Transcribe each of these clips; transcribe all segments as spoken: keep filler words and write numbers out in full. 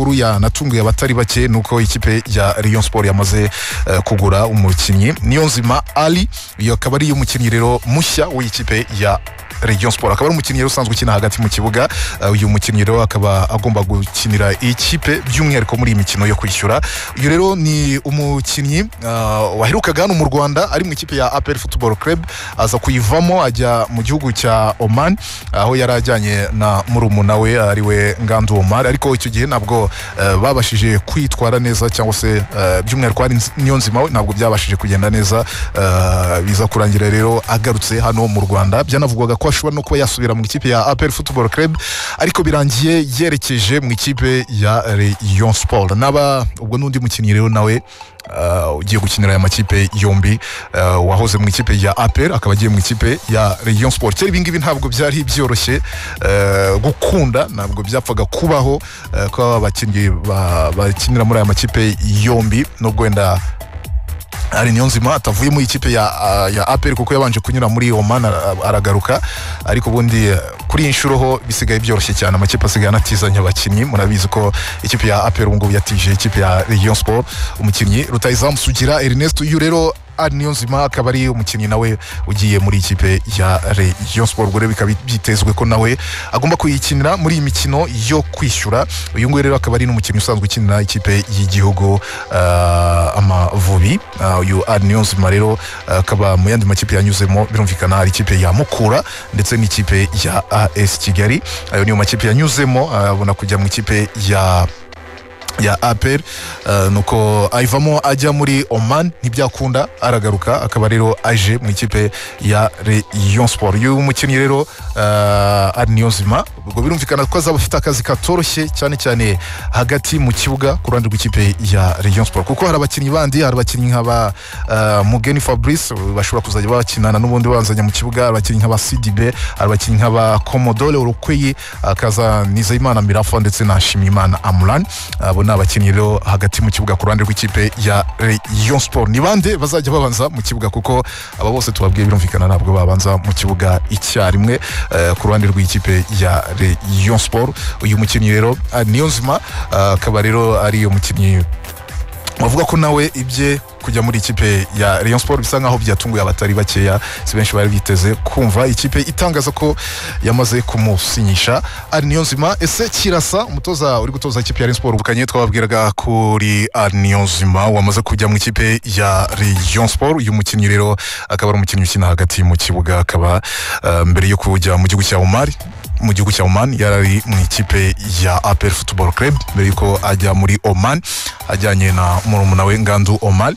makuru ya natunguye abatari bake nuko ikipe ya Rayon Sport yamaze uh, kugura umukinnyi Niyonzima Ali. Iyo akaba ari umukinnyi rero mushya w'ikipe ya Rayon Sport, akaba ari umukinnyi usanzwe ukina hagati mu kibuga. Uyu uh, mukinnyi rero akaba agomba gukinira ikipe by'umwihariko muri imikino yo kwishyura. Uyu rero ni umukinnyi uh, waherukaga hano mu Rwanda ari mu ikipe ya A P R Football Club, aza kuyivamo ajya mu gihugu cya Oman aho yarajyanye na murumuna we ariwe Ngandu Omar, ariko icyo gihe ntabwo uh, babashije kwitwara neza cyangwa se uh, by'umwihariko ari Niyonzima we ntabwo byabashije kugenda neza. Uh, biza kurangira rero agarutse hano mu Rwanda, byanavugwaga ko ashobora no kuba yasubira mu ikipe ya A P R Football Club, ariko birangiye yerekeje mu ikipe ya Rayon Sport. Naba ubwo n'undi mukinnyi rero nawe Uh, ugiye gukinira aya makipe yombi, uh, wahoze mu ikipe ya A P R akaba agiye mu ikipe ya Rayon Sport. Cyari bingibi ntabwo byari byoroshye uh, gukunda, ntabwo byapfaga kubaho uh, ko abakinnyi bakinira muri aya makipe yombi, nubwo wenda ari Niyonzima atavuye mu ikipe ya uh, ya A P R kuko yabanje kunyura muri Oman aragaruka, ariko ubundi uh, kuri inshuro ho bisigaye byoroshye cyane, amakipe asigaye anatizanya abakinnyi. Murabizi ko ikipe ya A P R ubu ngubu yatije ikipe ya Rayon Sport umukinnyi Rutahizamu Sugira Ernest. Uyu rero ari Niyonzima akaba ari umukinnyi nawe ugiye muri ikipe ya Rayon Sport, ubwo rero bikaba byitezwe ko nawe agomba kuyikinira muri iyi mikino yo kwishyura. Uyu nguyu rero akaba ari n'umukinnyi usanzwe ukinira ikipe y'igihugu uh, Amavubi. Uh, uyu ari Niyonzima rero akaba uh, mu yandi makipe yanyuzemo, birumvikana ari ikipe ya Mukura ndetse n'ikipe ya A S Kigali. Ayo niyo makipe yanyuzemo abona uh, kujya mu ikipe ya ya A P R. Uh, nuko ayivamo ajya muri Oman ntibyakunda aragaruka, akaba rero aje mu ikipe ya Rayon Sport. Uyu mukinnyi rero uh, ari Niyonzima, ubwo birumvikana ko azaba afite akazi katoroshye cyane cyane hagati mu kibuga ku ruhande rw'ikipe ya Rayon Sport, kuko hari abakinnyi bandi, hari abakinnyi nk'aba uh, Mugeni Fabrice bashobora kuzajya bakinana n'ubundi banzanya mu kibuga, abakinnyi nk'aba Sidibe, hari abakinnyi nk'aba Komodole Urukweyi, akaza Nizeyimana Mirafa ndetse na Shimimana Amran. Abo ni abakinnyi rero hagati mu kibuga ku ruhande rw'ikipe ya Rayon Sport. Ni bande bazajya babanza mu kibuga, kuko aba bose tubabwiye birumvikana ntabwo babanza mu kibuga icyarimwe uh, ku ruhande rw'ikipe ya Rayon Sport. Uyu mukinnyi rero Niyonzima akaba uh, rero ari umukinnyi bavuga ko nawe ibye kujya muri ikipe ya Rayon Sport bisa nkaho byatunguye abatari bakeya, si benshi bari biteze kumva ikipe itangaza ko yamaze kumusinyisha ari Niyonzima. Ese kirasa umutoza uri gutoza ikipe ya Rayon Sport ubukanye twababwiraga kuri ari Niyonzima wamaze kujya mu ikipe ya Rayon Sport. Uyu mukinnyi rero akaba ari umukinnyi ukina hagati mu kibuga, akaba uh, mbere yo kujya mu gihugu cya Omar mu gihugu cya Oman yari mu ikipe ya A P R Football Club mbere yuko ajya muri Oman ajyanye na murumuna we Ngandu Omar.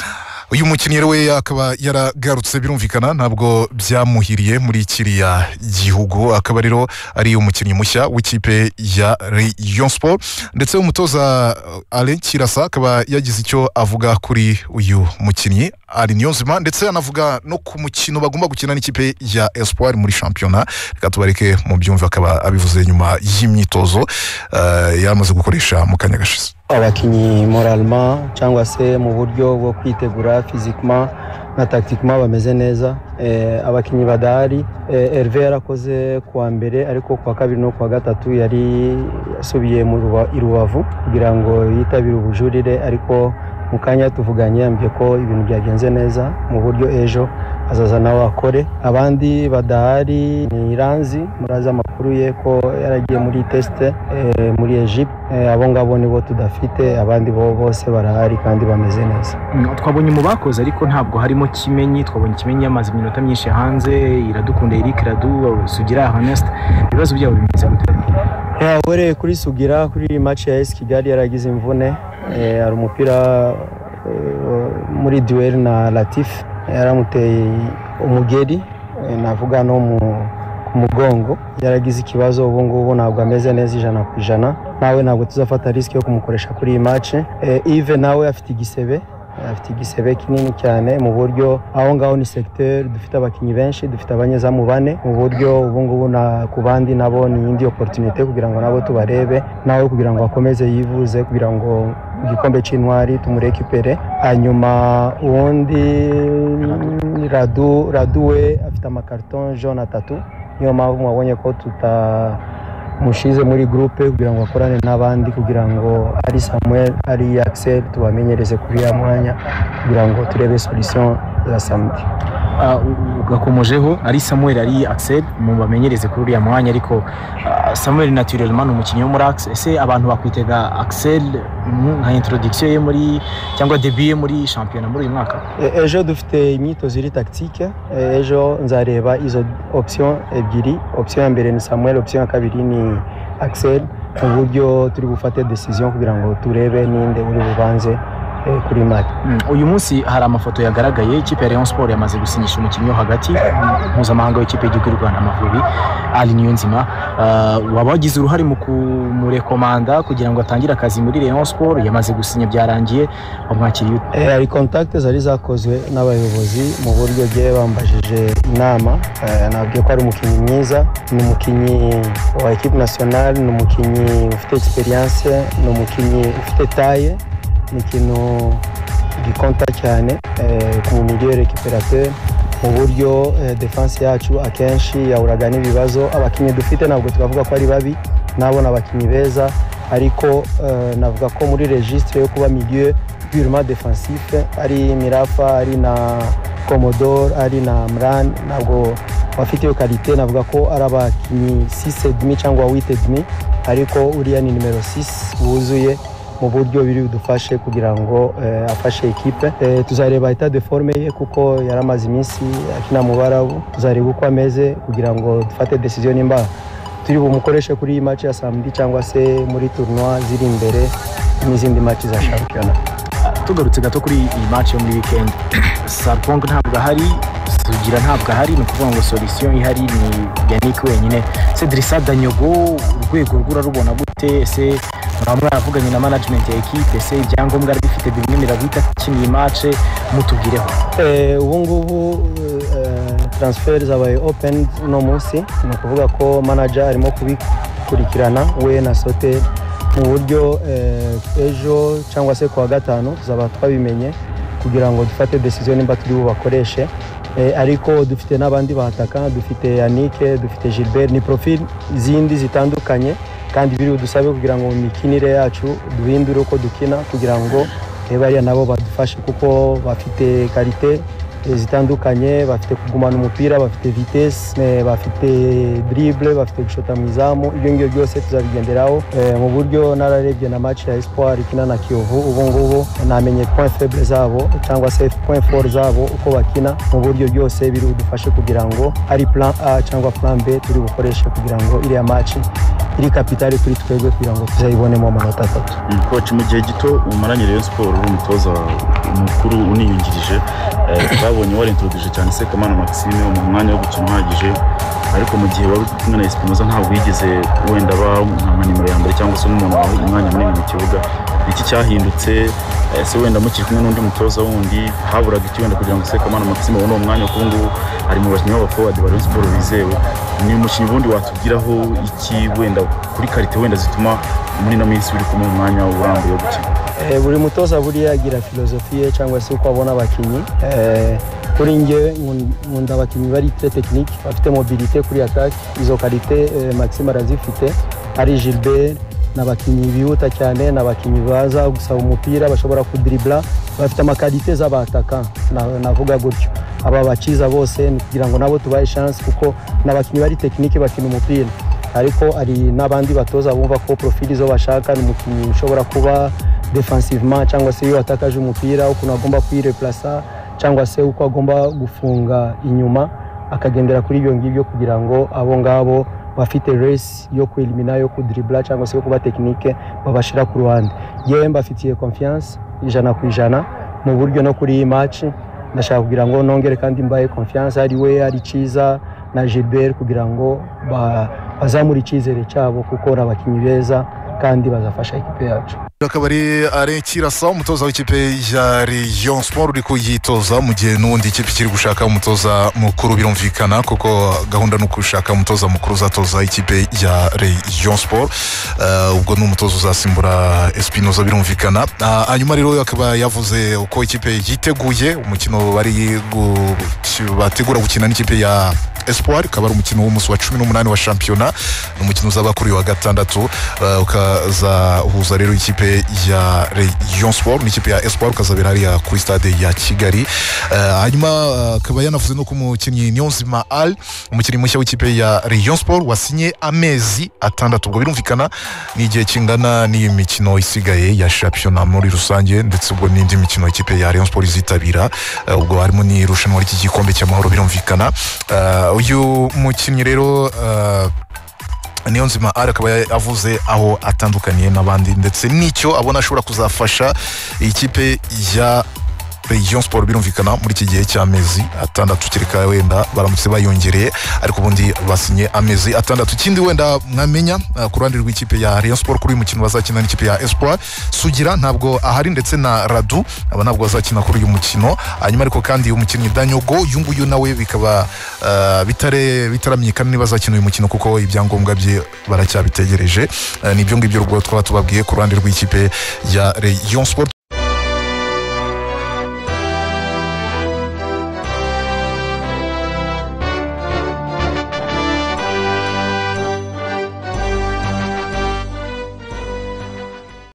Uyu mukinnyi rero we akaba yaragarutse, birumvikana ntabwo byamuhiriye muri kiriya gihugu, akaba rero ari umukinnyi mushya w'ikipe ya Rayon Sport. Ndetse umutoza Alain Kirasa akaba yagize icyo avuga kuri uyu mukinnyi ari Niyonzima, ndetse anavuga no ku mukino bagomba gukina n'ikipe ya Espoir muri championnat. Reka tubareke mu byumve, akaba abivuze nyuma y'imyitozo uh, yamaze gukoresha mu kanya gashize. Abakinnyi moralement cyangwa se mu buryo bwo kwitegura physiquement na tactiquement bameze neza. Eh, abakinnyi badahari, eh, Hervé yarakoze kuwa mbere, ariko kuwa kabiri no kuwa gatatu yari yasubiye mu Rubavu kugira ngo yitabire ubujurire, ariko mu kanya tuvuganye yambye ko ibintu byagenze neza mu buryo ejo azaza nawe akore. Abandi badahari ni Iranzi, muraza amakuru ye ko yaragiye muri teste eh, muri Egypte. Eh, abo ngabo nibo tudafite, abandi bo bose barahari kandi bameze neza. Twabonye mu bakoze ariko ntabwo harimo Kimenyi, twabonye Kimenyi yamaze iminota myinshi hanze, Iradukunda Eric Radu, Sugira Ernest. Ibibazo byabo bimeze gute? Eh, were kuri Sugira kuri match ya A S Kigali yaragize imvune, eh, ari umupira eh, muri duel na Latif yaramuteye umugeri, eh, navuga no mu kumugongo, yaragize ikibazo. Ubu ngubu ntabwo ameze neza ijana ku ijana, nawe ntabwo tuzafata risk yo kumukoresha kuri iyi match. Eh, Yves nawe afite igisebe, afite igisebe kinini cyane, mu buryo aho ngaho ni secteur dufite abakinnyi benshi, dufite abanyezamu bane, mu buryo ubu ngubu na ku bandi nabo ni indi opportunité kugira ngo nabo tubarebe, nawe kugira ngo akomeze yivuze kugira ngo igikombe cy'intwari tumurekipere. Hanyuma ubundi Radu Radu we afite amakarton jaune atatu, niyo mpamvu mwabonye ko tuta mushize muri groupe kugira ngo akorane n'abandi kugira ngo ari Samuel ari Axel tubamenyereze kuri ya mwanya kugira ngo turebe solution ya samedi. Ugakomojeho ari Samuel ari Axel mu bamenyereze kuri ya mwanya ariko uh, Samuel naturellement umukinnyi wo muri Axel ese abantu bakwitega Axel nka introduction ye muri cyangwa debut ye muri championnat muri uyu mwaka? E, ejo dufite imyitozo iri tactique. E, ejo nzareba izo option ebyiri, option ya mbere ni Samuel, option ya kabiri ni Axel, mu buryo turi bufate decision kugira ngo turebe ninde uri bubanze kuri match. Mm. Uyu munsi hari amafoto yagaragaye ikipe ya Rayon Sport yamaze gusinyisha umukinnyi wo hagati mpuzamahanga w'ikipe y'igihugu y'u Rwanda Amavubi Ali Niyonzima. Uh, wabagize uruhare mu kumurekomanda kugira ngo atangire akazi muri Rayon Sport, yamaze gusinya byarangiye, wamwakiriye ute? Eh, hari contact zari zakozwe n'abayobozi mu buryo bye bambajije inama. Eh, nabwiye ko ari umukinnyi mwiza, ni umukinnyi wa equipe nationale, ni umukinnyi ufite experience, ni umukinnyi ufite taille, ni ikintu gikonta cyane ku milieu récupérateur mu buryo defense yacu akenshi yahuraga n'ibibazo. Abakinnyi dufite ntabwo twavuga ko ari babi, nabona abakinnyi beza, ariko navuga ko muri registre yo kuba milieu purement défensif ari Mirafa, ari na Commodore, ari na Amran, ntabwo bafite iyo qualité. Navuga ko ari abakinnyi six et demi cyangwa huit et demi, ariko uriya ni numero six wuzuye mu buryo biri budufashe kugira ngo eh, afashe equipe. Eh, tuzareba état de forme ye kuko yaramaze iminsi akina mu Barabu, tuzareba uko ameze kugira ngo dufate decision nimba turi bumukoreshe kuri iyi match ya samedi cyangwa se muri tournoi ziri imbere n'izindi match za championnat. Tugarutse gato kuri iyi match yo muri weekend, Sarpong ntabwo ahari, Sugira ntabwo ahari, ni ukuvuga ngo solution ihari ni Yannick wenyine. Cedrissa Danyogo urwego rw'urarubona gute? Ese bamwe bavuganye na management ya equipe, ese ibyangombwa bifite bimwe mirabita kini match mutugireho? Eh, ubu ngubu eh, transfer zabaye open no munsi, ni ukuvuga ko manager arimo kubikurikirana we na Soter mu buryo eh, ejo cyangwa se kwa gatanu tuzaba twabimenye kugira ngo dufate decision nimba turi bubakoreshe. Eh, ariko dufite n'abandi bahataka, dufite Yannick, dufite Gilbert, ni profil zindi zitandukanye kandi biri udusabe kugira ngo imikinire yacu duhindure uko dukina kugira ngo bariya nabo badufashe kuko bafite qualité zitandukanye, bafite kugumana umupira, bafite vitesse, bafite dribble, bafite gushota mu izamu. Ibyo ngibyo byose tuzabigenderaho e, mu buryo nararebye na match ya Espoir ikina na Kiyovu. Ubu ngubu namenye point faible zabo cyangwa se point fort zabo uko bakina, mu buryo byose biri udufashe kugira ngo ari plan A cyangwa plan B turi bukoreshe kugira ngo iriya match iri kapitali kuri twebwe kugira ngo tuzayibonemo amanota atatu. Coach, mu gihe gito umaranye Rayon Sport uri umutoza mukuru uniyungirije, twabonye wari introduce cyane Sekamana Maxime mu mwanya wo gukina uhagije, ariko mu gihe wari kumwe na Espinoza ntabwo yigeze wenda ba nka nimero ya mbere cyangwa se n'umuntu wawe umwanya munini mu kibuga. Iki cyahindutse ese wenda mukiri kumwe n'undi mutoza wundi haburaga iki wenda kugira ngo Sekamana Maxime abone umwanya kuko ngo ari mu bakinnyi b'aba forward ba Rayon Sport bizewe? Ni umukinnyi wundi watubwiraho iki wenda kuri qualité wenda zituma muri na minsi uri kumwe umwanya urambuye wo gukina? Eh, buri mutoza buriya agira filosofie cyangwa se uko abona abakinnyi. Eh, kuri nge nkunda abakinnyi bari très technique, bafite mobilité kuri attaque. Izo qualité eh, Maxime arazifite. Ari Gilbert n'abakinnyi bihuta cyane, n'abakinnyi baza gusaba umupira, bashobora kudribla, bafite amakalite z'abataka navuga gutyo. Aba bakiza bose ni kugira ngo nabo tubaye chance kuko n'abakinnyi bari technique bakina umupira, ariko ari n'abandi batoza bumva ko profili zo bashaka ni umukinnyi ushobora kuba defensivement cyangwa se iyo atakaje umupira ukuntu agomba kwireplacer cyangwa se uko agomba gufunga inyuma akagendera kuri ibyo ngibyo kugira ngo abo ngabo bafite race yo kwelimina yo kudribla cyangwa se yo kuba technique babashira ku ruhande. Yewe mbafitiye confiance ijana ku ijana mu buryo no kuri iyi match. Ndashaka kugira ngo nongere kandi mbaye confiance ari we ari Ciza na Gilbert kugira ngo bazamura icyizere cyabo kuko abakinnyi beza kandi bazafasha ikipe yacu. Akabari ari Kirasa umutoza w'ikipe ya Rayon Sport uri kuyitoza mu gihe n'undi ikipe kiri gushaka umutoza mukuru, birumvikana kuko gahunda no gushaka umutoza mukuru uzatoza ikipe ya Rayon Sport. Uh, ubwo n'umutoza uzasimbura Espinoza, birumvikana. Hanyuma uh, rero akaba yavuze uko ikipe yiteguye umukino bari bategura gukina n'ikipe ya Espoir, akaba ari umukino w'umunsi wa cumi n'umunani wa shampiyona, n'umukino uzaba kuri wa gatandatu, uh, ukazahuza rero ikipe ya Rayon Sport n'ikipe ya Espoir, ukazabera hariya kuri stade ya Kigali. Hanyuma uh, akaba uh, yanavuze no ku mukinnyi Niyonzima Ali, umukinnyi mushya w'ikipe ya Rayon Sport wasinye amezi atandatu, ubwo birumvikana ni igihe kingana n'iyi mikino isigaye ya shampiyona muri rusange, ndetse ubwo n'indi mikino ikipe ya Rayon Sport izitabira, uh, ubwo harimo n'irushanwa ry'iki gikombe cy'amahoro birumvikana. Uh, uyu mukinnyi rero uh, Niyonzima Ali akaba avuze aho atandukaniye n'abandi, ndetse n'icyo abona ashobora kuzafasha ikipe ya Rayon Sport birumvikana muri iki gihe cy'amezi atandatu, kereka wenda baramutse bayongereye, ariko ubundi basinye amezi atandatu. Ikindi wenda mwamenya uh, ku ruhande rw'ikipe ya Rayon Sport kuri uyu mukino bazakina n'ikipe ya Espoir, Sugira ntabwo ahari, ndetse na Radu aba ntabwo bazakina kuri uyu mukino. Hanyuma ariko kandi umukinnyi Danyogo yunguyu nawe bikaba uh, bitare bitaramenyekana niba azakina uyu mukino, kuko ibyangombwa bye baracyabitegereje. Uh, nibyo ngibyo rwo twaba tubabwiye ku ruhande rw'ikipe ya Rayon Sport.